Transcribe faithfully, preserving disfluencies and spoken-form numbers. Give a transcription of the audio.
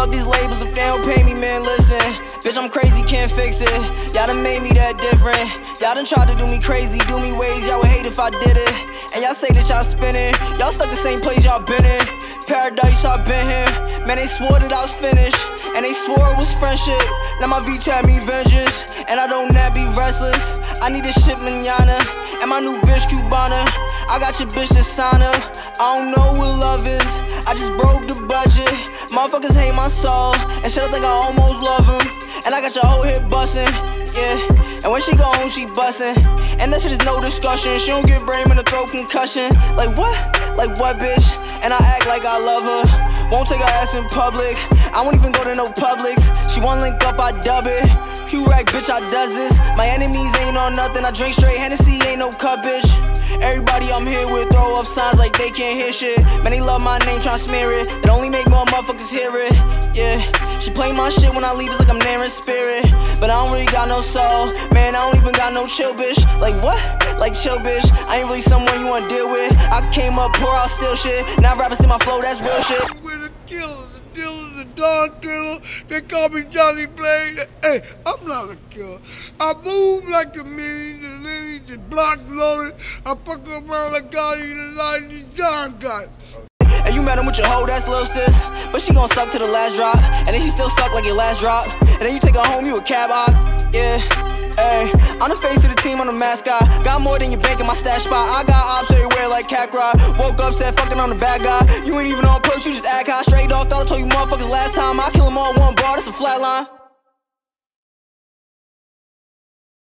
Fuck these labels if they don't pay me, man, listen. Bitch, I'm crazy, can't fix it. Y'all done made me that different. Y'all done tried to do me crazy, do me ways y'all would hate if I did it. And y'all say that y'all spinning. Y'all stuck the same place y'all been in. Paradise, I've been here. Man, they swore that I was finished, and they swore it was friendship. Now my V tag me vengeance, and I don't not be restless. I need this shit manana, and my new bitch Cubana. I got your bitch to sign up. I don't know what love is, I just broke the budget. Motherfuckers hate my soul, and shit I think I almost love him. And I got your whole hit bustin', yeah. And when she go home, she bustin', and that shit is no discussion. She don't get brain in the throat concussion. Like what? Like what, bitch? And I act like I love her. Won't take her ass in public. I won't even go to no Publix. She wanna link up, I dub it. Hugh Rack, bitch, I does this. My enemies ain't on nothing. I drink straight Hennessy, ain't no cup, bitch. Everybody I'm here with throw up signs like they can't hear shit. Man, they love my name, tryna smear it. That only make more motherfuckers hear it, yeah. She play my shit when I leave, it's like I'm there in spirit. But I don't really got no soul. Man, I don't even got no chill, bitch. Like what? Like chill, bitch. I ain't really someone you wanna deal with. I came up poor, I'll steal shit. Now rappers see my flow, that's real shit. We're the killer, the dealer, the dog driller. They call me Johnny Blade. Hey, I'm not a killer. I move like the mini, the lily, the block loaded. I fuck around like Scotty, the lightning, John got it. And you met him with your hoe, that's lil' sis. But she gon' suck to the last drop, and then she still suck like your last drop. And then you take her home, you a cab out, yeah. Ayy, I'm the face of the team, I'm the mascot. Got more than your bank in my stash spot. I got ops everywhere like cat rod. Woke up, said fucking on the bad guy. You ain't even on perks, you just act high. Straight dog, thought I told you motherfuckers last time. I kill them all one bar, that's a flatline.